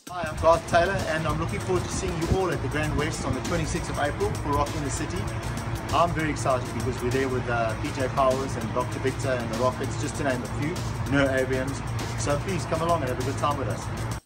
Hi, I'm Garth and I'm looking forward to seeing you all at the Grandwest on the 26th of April for Rocking the City. I'm very excited because we're there with PJ Powers and Dr. Victor and the Rockets, just to name a few, no ABMs. So please come along and have a good time with us.